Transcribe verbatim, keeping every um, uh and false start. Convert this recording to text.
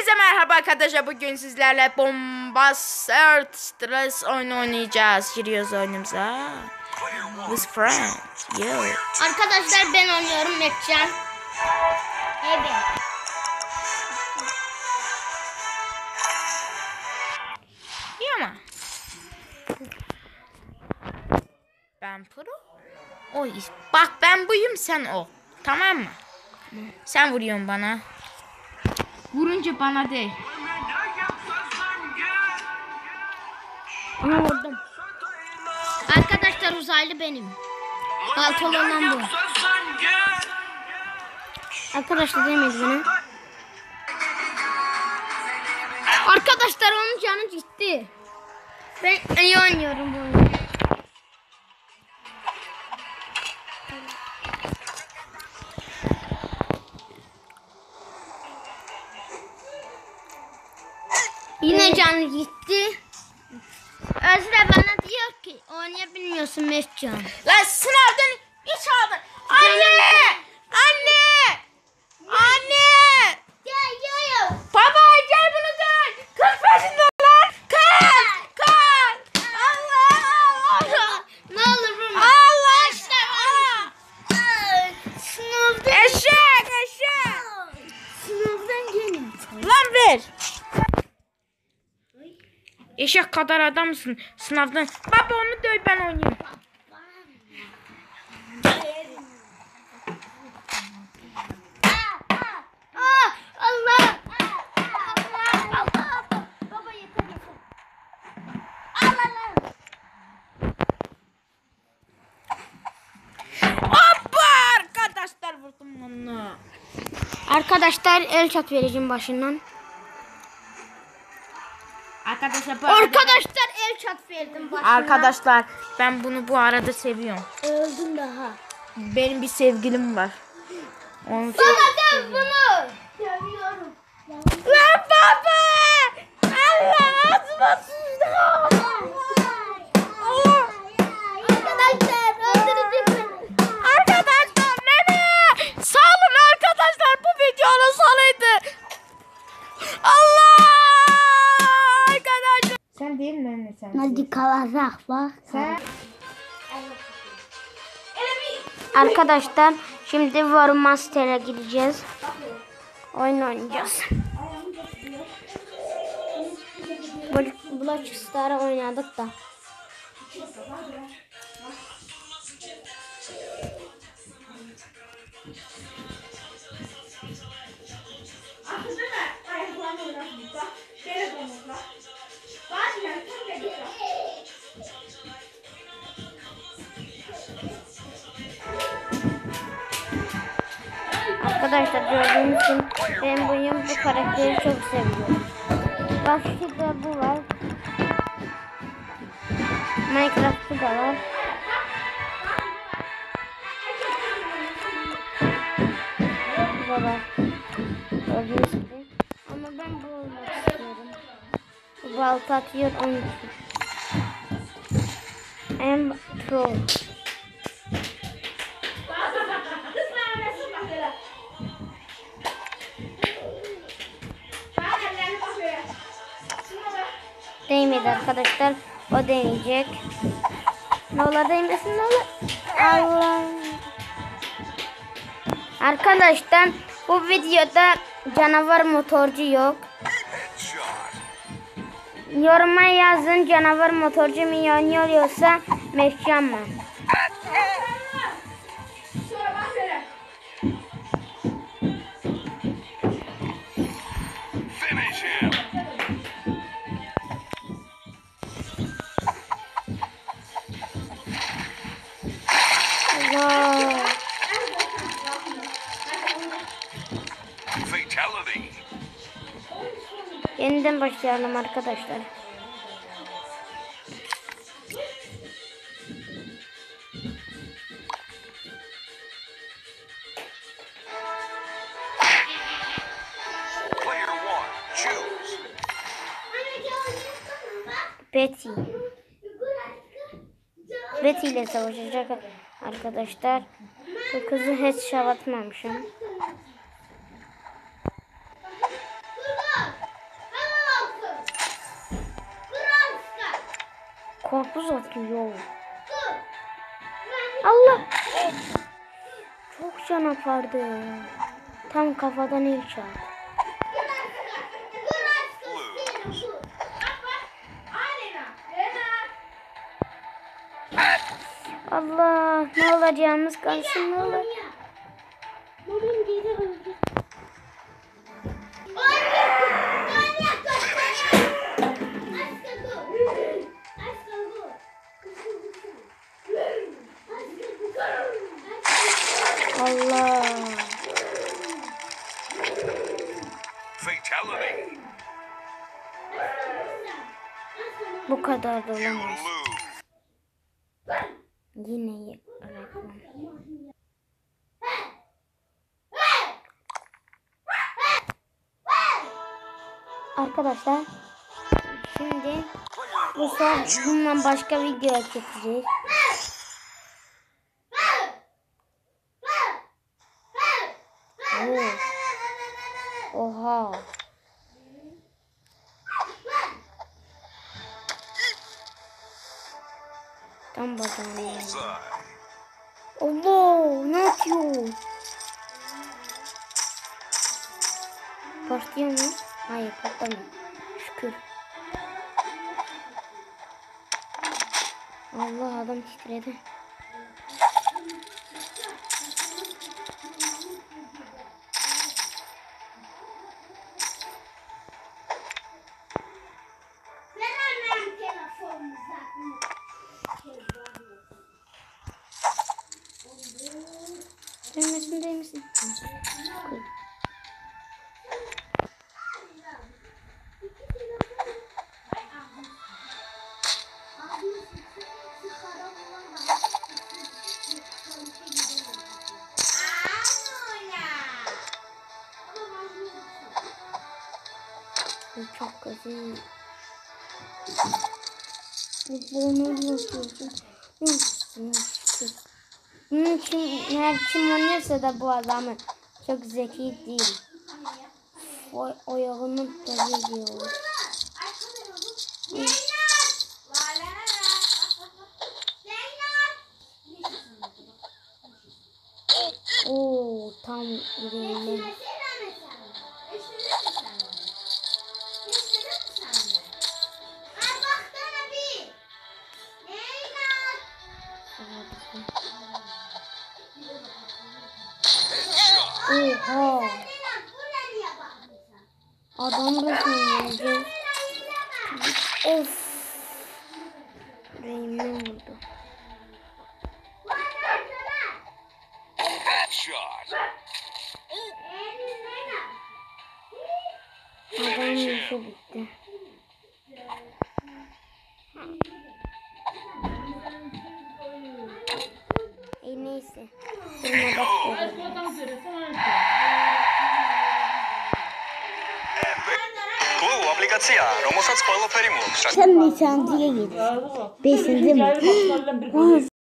Hepinize merhaba arkadaşlar. Bugün sizlerle bomba sert stres oyunu oynayacağız. Giriyoruz oyunumuza. With friends. Yo. Arkadaşlar ben oynuyorum Mekcan. Evet. İyi ama. Ben pro. O bak ben buyum, sen o. Tamam mı? Sen vuruyorsun bana. Vurunca bana değil. Ona vurdum. Arkadaşlar uzaylı benim. Baltalı olan bu. Arkadaşlar demeyiz bana. Arkadaşlar onun canı gitti. Ben iyi oynuyorum bu oyunu. Yine canı gitti. Özre bana diyor ki oynayabilmiyorsun Mescan. Lan sınavdan hiç aldın. Anne! Anne! Anne! Gel gel. Baba gel bunu gel. Kız peşinde lan. Kız! Kız! Allah! Allah! Ne olur vurma. Allah! Sınavdan, Eşek! Eşek! sınavdan gelin. Lan ver. Eşek kadar adamsın sınavdan. Baba onu döv, ben oynayayım. Aa, Allah. Allah Allah. Baba yeter yeter. Allah Allah. Hoppa! Arkadaşlar vurdum onu. Arkadaşlar el çat vereceğim başından. Arkadaşlar bu arada, Arkadaşlar el çat verdim başından. arkadaşlar ben bunu bu arada seviyorum. Öldüm daha. Benim bir sevgilim var. Onu Baba sen bunu. Seviyorum. Lan baba! Allah ağzıma sıçtı. Allah! Arkadaşlar öldürecek beni. Arkadaşlar nereye? Salın arkadaşlar, bu videonun sonuydu. Allah! Arkadaşlar. Sen değil mi anne sen? Hadi kalacak bak. Sen. Arkadaşlar şimdi War Master'a gideceğiz. Oyun oynayacağız. Block Star'a oynadık da. Arkadaşlar gördüğünüz gibi ben buyum, bu karakteri çok seviyorum. Başka da bu var. Minecraft'ı da var. Bu da var. Gördüğünüz gibi. Ama ben bu olmak istiyorum. Bu balta atıyor onun için. I'm pro. Değmedi arkadaşlar. O deneyecek. Ne olur değmesin, ne olur. Allah. Arkadaşlar bu videoda canavar motorcu yok. Yoruma yazın, canavar motorcu mu oynuyorsa Mekcan mı? Allah. Yeniden başlayalım arkadaşlar. Betty. Betty ile savaşacak arkadaşlar. Bu kızı hiç şabatmamışım. karpuz atıyor. Allah. Çok can apardı. Tam kafadan ilk çarptı. Allah, ne olacağımız kalsın, ne olur. Allah. Fatality. Bu kadar da olamaz. Yine reklam. Arkadaşlar şimdi bu son bundan başka video çekeceğiz. Oo. Oha. Tam bacağına. Allah, ne yapıyor? Patlıyor mu? Hayır, patlamıyor. Şükür. Allah, adam titredi. Değmesin, değmesin. Çok güzel. Bunu yapıyorsun. Bunun için her kim oynuyorsa da bu adamı çok zeki değil. O oyunu tabii diyor. Oo, tam yüreğimden. Oha. Adam resmen. Of. Yüreğimden vurdu. Adamın işi bitti. E neyse. Клуб, апликация, Ромусат спойло перимок. Sen nişancıya git. Beşinci mi?